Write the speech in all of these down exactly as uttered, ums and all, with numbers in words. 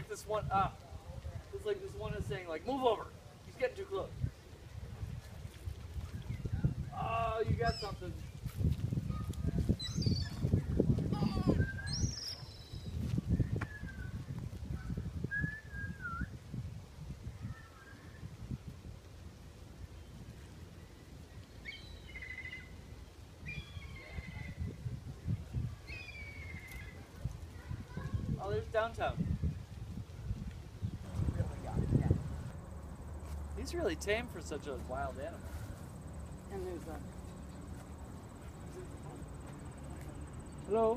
this one, ah, it's like this one is saying like, move over. He's getting too close. Oh, you got something. Oh, there's downtown. He's really tame for such a wild animal. And there's a... Hello?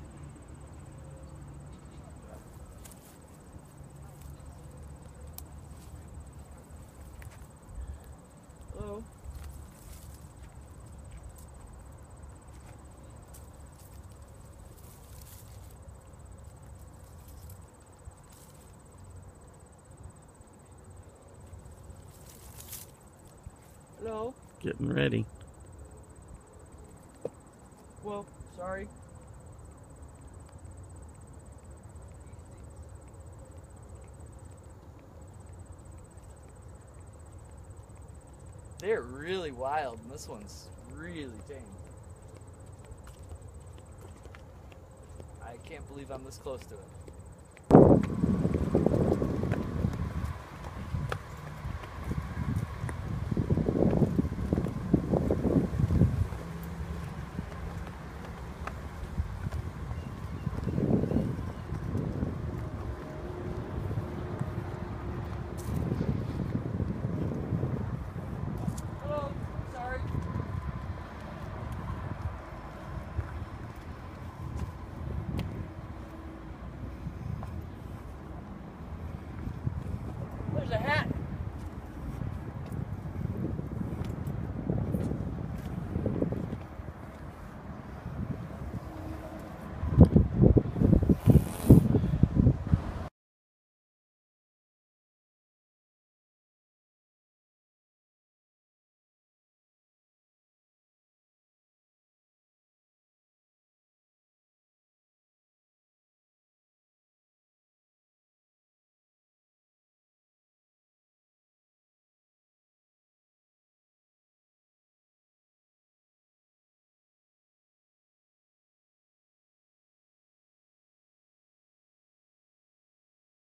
Hello? Hello? Getting ready. Well, sorry. They're really wild, and this one's really tame. I can't believe I'm this close to it.